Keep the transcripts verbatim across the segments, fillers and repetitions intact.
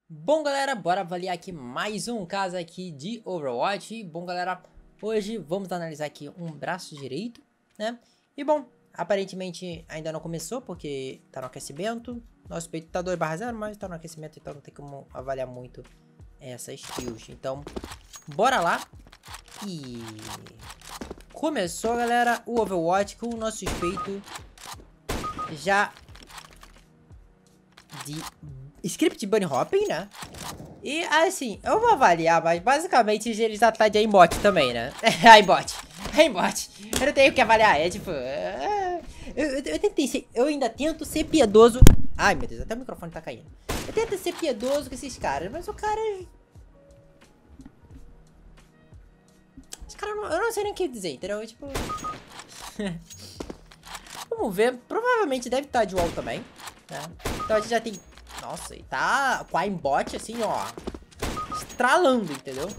Bom, galera, bora avaliar aqui mais um caso aqui de Overwatch. E, bom, galera, hoje vamos analisar aqui um braço direito, né? E, bom, aparentemente ainda não começou porque tá no aquecimento. Nosso peito tá dois barra zero, mas tá no aquecimento, então não tem como avaliar muito essas kills. Então, bora lá. E... começou, galera, o Overwatch com o nosso suspeito já de... script bunny hopping, né? E assim, eu vou avaliar, mas basicamente ele já tá de aimbot também, né? aimbot, aimbot. Eu não tenho o que avaliar, é tipo... É... Eu, eu, eu tentei ser... Eu ainda tento ser piedoso... Ai, meu Deus, até o microfone tá caindo. Eu tento ser piedoso com esses caras, mas o cara... Esse cara, não, eu não sei nem o que dizer, entendeu? Tipo... Vamos ver. Provavelmente deve estar de wall também, né? Então a gente já tem... Nossa, e tá com a aimbot assim, ó, estralando, entendeu?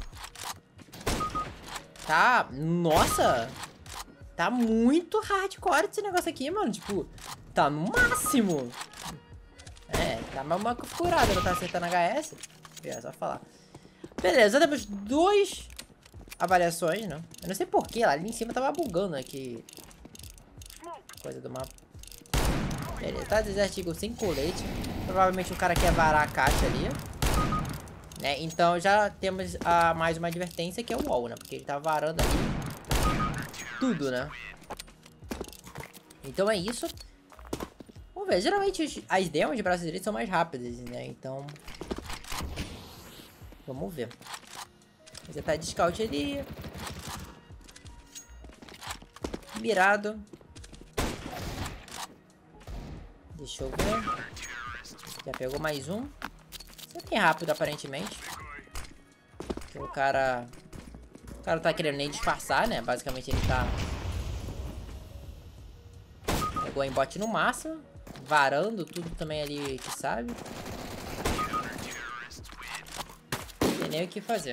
Tá, nossa, tá muito hardcore esse negócio aqui, mano. Tipo, tá no máximo. É, tá uma furada, não tá acertando H S. É só falar. Beleza, temos duas avaliações, né? Eu não sei porquê, lá ali em cima tava bugando aqui. Coisa do mapa. Beleza, tá desartigo sem colete. Provavelmente o cara quer varar a caixa ali, né? Então já temos a, mais uma advertência que é o wall, né? Porque ele tá varando ali tudo, né? Então é isso. Vamos ver, geralmente as demos de braço direito são mais rápidas, né? Então vamos ver. Já tá de scout ali, mirado. Deixa eu ver. Já pegou mais um. Isso é bem rápido, aparentemente. Porque o cara... O cara não tá querendo nem disfarçar, né? Basicamente ele tá... Pegou o aimbot no máximo. Varando tudo também ali que sabe. Não tem nem o que fazer.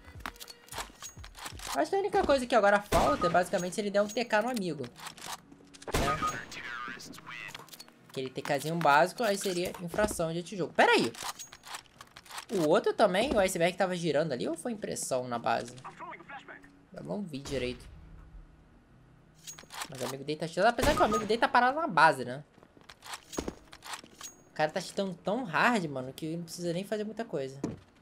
Acho que a única coisa que agora falta é basicamente se ele der um T K no amigo. Né? Aquele TKzinho básico, aí seria infração de antijogo. Pera aí. O outro também, o iceberg tava girando ali ou foi impressão na base? Eu não vi direito. Mas o amigo dele tá cheatando. Apesar que o amigo dele tá parado na base, né? O cara tá cheatando tão hard, mano, que não precisa nem fazer muita coisa.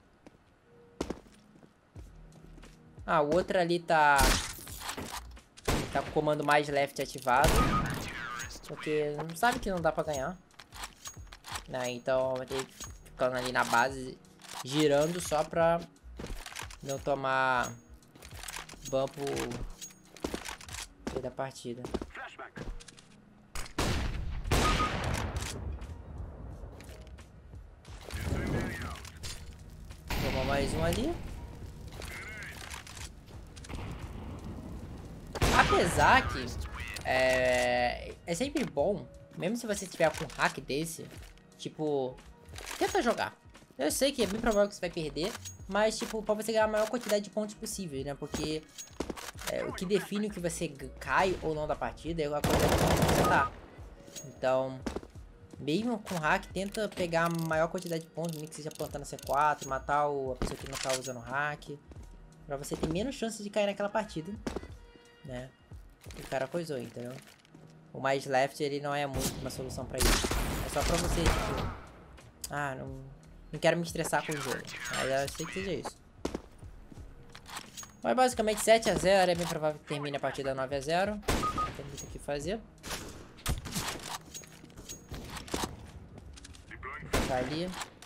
Ah, o outro ali tá... Tá com o comando mais left ativado. Porque não sabe que não dá pra ganhar, né? Então vai ter que ficar ali na base, girando só pra não tomar bump da partida. Tomou mais um ali. Apesar que É, é sempre bom, mesmo se você tiver com um hack desse, tipo, tenta jogar. Eu sei que é bem provável que você vai perder, mas tipo, pra você ganhar a maior quantidade de pontos possível, né? Porque é, o que define o que você cai ou não da partida é a quantidade de pontos que você tá. Então, mesmo com hack, tenta pegar a maior quantidade de pontos, nem que seja plantando C quatro, matar o, a pessoa que não tá usando hack, pra você ter menos chances de cair naquela partida, né? O cara coisou, entendeu? O mais left, ele não é muito uma solução pra isso. É só pra você, tipo... Ah, não... Não quero me estressar com o jogo. Aí eu sei que seja isso. Mas basicamente sete a zero. É bem provável que termine a partida nove a zero. Não tem muito o que fazer. Vou botar ali.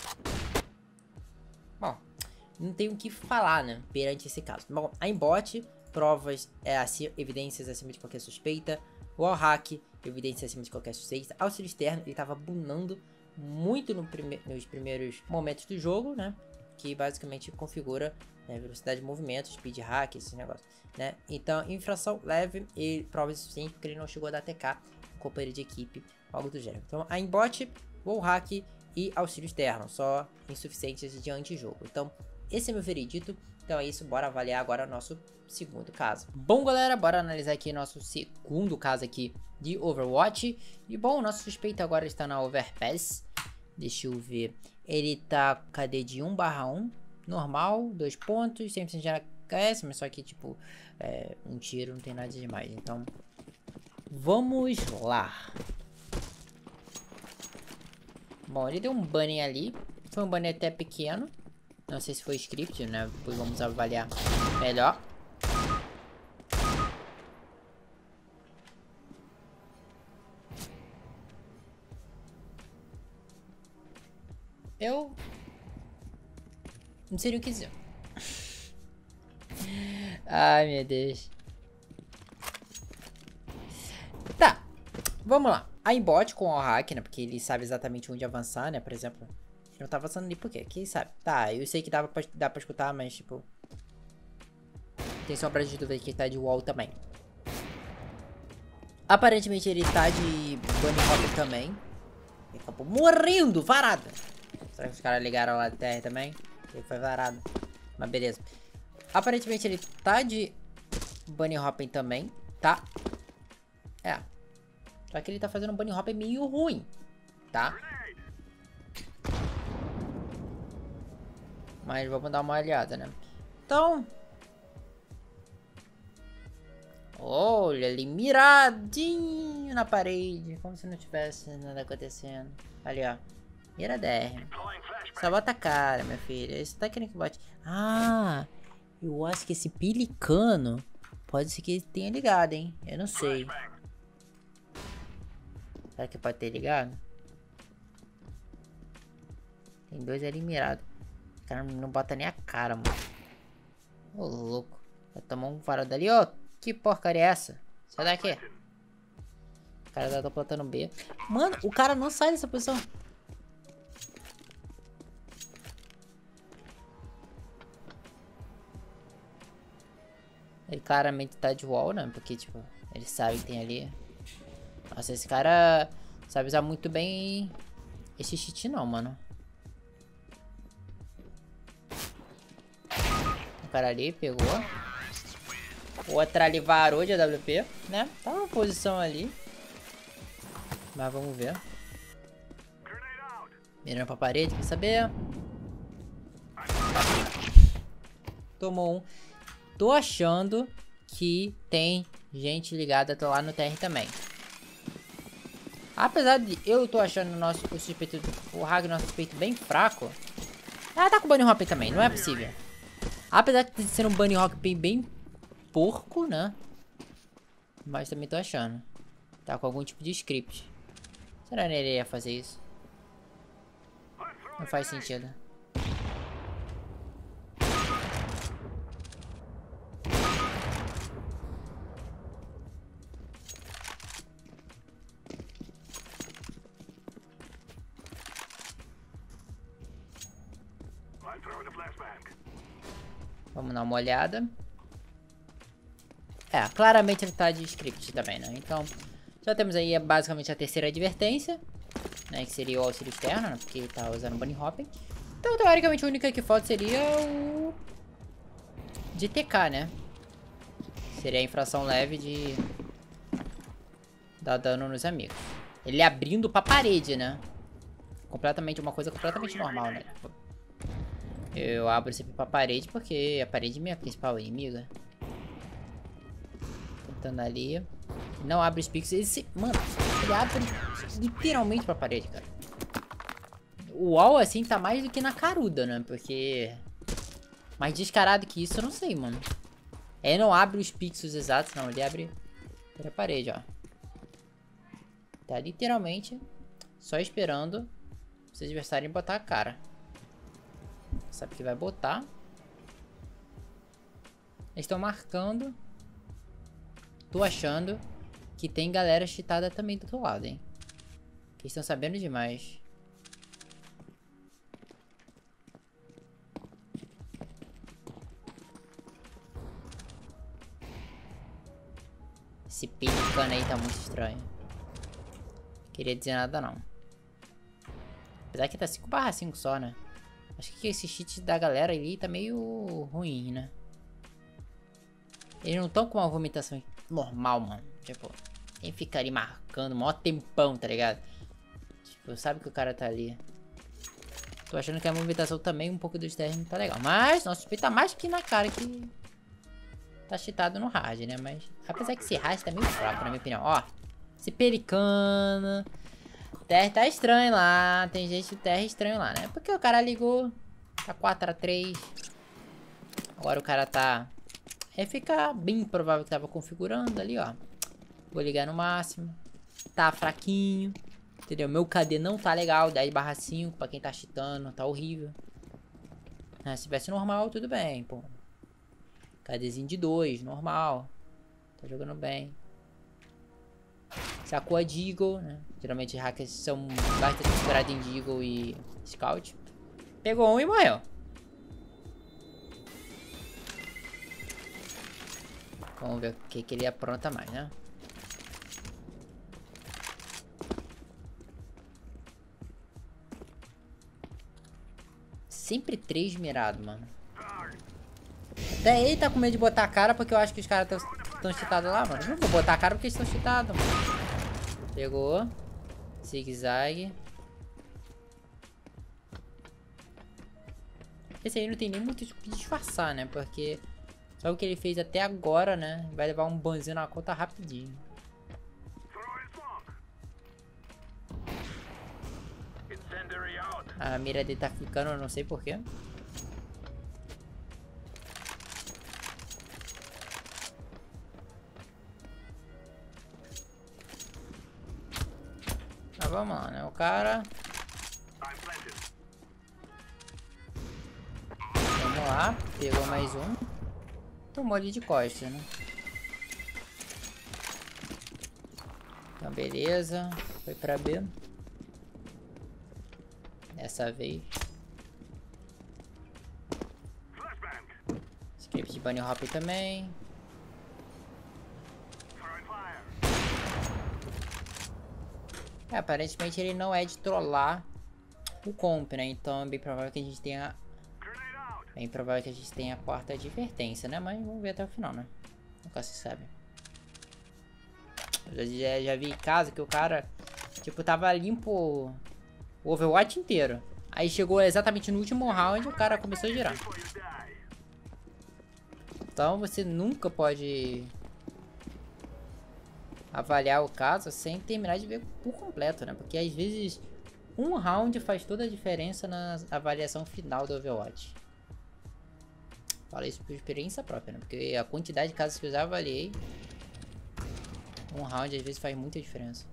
Bom, não tem o que falar, né? Perante esse caso. Bom, a aimbot... Provas, é, assim, evidências acima de qualquer suspeita. Wall hack, evidências acima de qualquer suspeita. Auxílio externo, ele tava bunando muito no prime nos primeiros momentos do jogo, né? Que basicamente configura, né, velocidade de movimento, speed hack, esse negócio, né? Então, infração leve e prova suficiente porque ele não chegou a dar T K, companheiro de equipe, algo do gênero. Então, a aimbot, wall hack e auxílio externo, só insuficientes de antijogo. Então, esse é meu veredito. Então é isso, bora avaliar agora o nosso segundo caso. Bom, galera, bora analisar aqui nosso segundo caso aqui de Overwatch. E bom, o nosso suspeito agora está na Overpass. Deixa eu ver. Ele tá com K D de um barra um. Normal, dois pontos, cem por cento de A K S, mas só que, tipo, é, um tiro não tem nada demais. Então, vamos lá. Bom, ele deu um banning ali. Foi um banning até pequeno. Não sei se foi script, né? Depois vamos avaliar melhor. Eu não sei o que dizer. Ai, meu Deus. Tá, vamos lá. A aimbot com o hack, né? Porque ele sabe exatamente onde avançar, né? Por exemplo, ele não tá avançando ali por quê? Quem sabe? Tá, eu sei que dá pra, dá pra escutar, mas tipo... tem sombra de dúvida que ele tá de wall também. Aparentemente ele tá de bunny hop também. Ele acabou morrendo, varado. Será que os caras ligaram lá de terra também? Ele foi varado. Mas beleza. Aparentemente ele tá de bunny hopping também, tá? É. Só que ele tá fazendo um bunny hopping meio ruim, tá? Mas vamos dar uma olhada, né? Então... olha ali, miradinho na parede. Como se não tivesse nada acontecendo. Ali, ó. Mira D R. Só bota a cara, minha filha. Esse técnico bate. Ah, eu acho que esse pelicano pode ser que ele tenha ligado, hein? Eu não sei. Será que pode ter ligado? Tem dois ali mirados. O cara não bota nem a cara, mano. Ô, louco. Vai tomar um farol dali, ó. Que porcaria é essa? Sai daqui. O cara tá plantando B. Mano, o cara não sai dessa posição. Ele claramente tá de wall, né? Porque, tipo, ele sabe que tem ali. Nossa, esse cara sabe usar muito bem esse cheat não, mano. O cara ali pegou. O outro ali varou de A W P, né? Tá uma posição ali. Mas vamos ver. Mirando pra parede, quer saber? Tomou um. Tô achando que tem gente ligada lá no T R também. Apesar de eu tô achando o nosso o suspeito, o hack do nosso suspeito bem fraco. Ah, tá com o bunny hop também, não é possível. Apesar de ser um bunny hop bem porco, né? Mas também tô achando. Tá com algum tipo de script. Será que ele ia fazer isso? Não faz sentido. Vamos dar uma olhada. É, claramente ele tá de script também, né? Então, já temos aí basicamente a terceira advertência, né? Que seria o auxílio externo, né? Porque ele tá usando bunny hopping. Então, teoricamente, a única que falta seria o... de T K, né? Seria a infração leve de... dar dano nos amigos. Ele abrindo pra parede, né? Completamente, uma coisa completamente normal, né? Eu abro sempre pra parede porque a parede é minha principal inimiga. Tentando ali. Não abre os pixels. Esse, mano, ele abre literalmente pra parede, cara. O wall, assim, tá mais do que na caruda, né? Porque... mais descarado que isso, eu não sei, mano. Ele não abre os pixels exatos, não. Ele abre pra parede, ó. Tá literalmente só esperando os adversários botar a cara. Sabe que vai botar. Eles estão marcando. Tô achando que tem galera cheatada também do outro lado, hein? Que estão sabendo demais. Esse pelicano aí tá muito estranho. Queria dizer nada não. Apesar que tá cinco barra cinco só, né? Acho que esse cheat da galera ali tá meio ruim, né? Eles não estão com uma movimentação normal, mano. Tipo, quem fica ali marcando mó tempão, tá ligado? Tipo, sabe que o cara tá ali. Tô achando que a movimentação também um pouco dos terras não tá legal. Mas nosso suspeito tá mais que na cara que tá cheatado no hard, né? Mas apesar que esse hard tá meio fraco, na minha opinião. Ó, esse pelicano. O T R tá estranho lá. Tem gente do T R estranho lá, né? Porque o cara ligou. Tá quatro a três. Agora o cara tá... É ficar bem provável que tava configurando ali, ó. Vou ligar no máximo. Tá fraquinho. Entendeu? Meu K D não tá legal. dez barra cinco pra quem tá cheatando. Tá horrível. Ah, se tivesse normal, tudo bem, pô. KDzinho de dois, normal. Tá jogando bem. Sacou a Deagle, né? Geralmente hackers são bastante inspirados em Deagle e Scout. Pegou um e morreu. Vamos ver o que, que ele apronta mais, né? Sempre três mirado, mano. Até ele tá com medo de botar a cara porque eu acho que os caras estão cheatados lá, mano. Eu não vou botar a cara porque eles estão cheatados, mano. Pegou. Zigue-zague. Esse aí não tem nem muito o que disfarçar, né? Porque só o que ele fez até agora, né? Vai levar um banzinho na conta rapidinho. A mira dele tá ficando, eu não sei porquê. Mas vamos lá, né? O cara... Vamos lá. Pegou mais um. Tomou ali de costas, né? Então, beleza. Foi pra B. Dessa vez. Script de bunny hop também. É, aparentemente ele não é de trollar o comp, né? Então é bem provável que a gente tenha... Bem provável que a gente tenha a quarta advertência, né? Mas vamos ver até o final, né? Nunca se sabe. Eu já, já vi caso que o cara, tipo, tava limpo o Overwatch inteiro. Aí chegou exatamente no último round e o cara começou a girar. Então você nunca pode avaliar o caso sem terminar de ver por completo, né? Porque às vezes um round faz toda a diferença na avaliação final do Overwatch. Falo isso por experiência própria, né? Porque a quantidade de casos que eu já avaliei, um round às vezes faz muita diferença.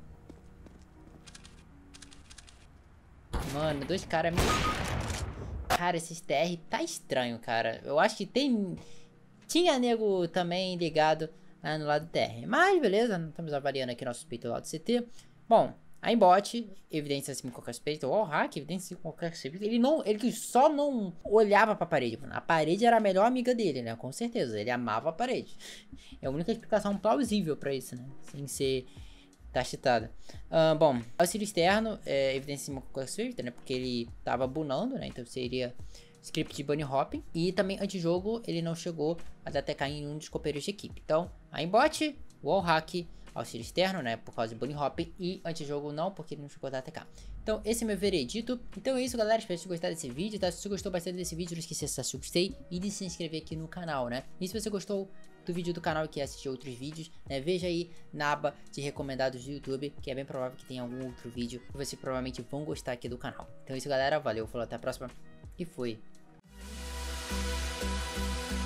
Mano, dois caras... Cara, esses T R tá estranho, cara. Eu acho que tem... Tinha nego também ligado ah, no lado do T R. Mas beleza, estamos avaliando aqui nosso suspeito do lado do C T. Bom, a aimbot, evidência assim com qualquer suspeito. O hack, evidência assim com qualquer suspeito. Ele, não, ele só não olhava pra parede. Mano. A parede era a melhor amiga dele, né? Com certeza, ele amava a parede. É a única explicação plausível pra isso, né? Sem ser... Tá cheatada. Uh, bom, auxílio externo, é, evidência com qualquer suspeito, né? Porque ele tava bunando, né? Então seria... Script de bunny hopping. E também antijogo ele não chegou a dar T K em um dos companheiros de equipe. Então, aimbot, wallhack, auxílio externo, né? Por causa de bunny hopping. E antijogo não, porque ele não chegou a dar T K. Então, esse é meu veredito. Então é isso, galera. Espero que vocês gostaram desse vídeo, tá? Se você gostou bastante desse vídeo, não esqueça de acessar o gostei e de se inscrever aqui no canal, né? E se você gostou do vídeo do canal e quer assistir outros vídeos, né? Veja aí na aba de recomendados do YouTube, que é bem provável que tenha algum outro vídeo que vocês provavelmente vão gostar aqui do canal. Então é isso, galera. Valeu, falou, até a próxima e fui.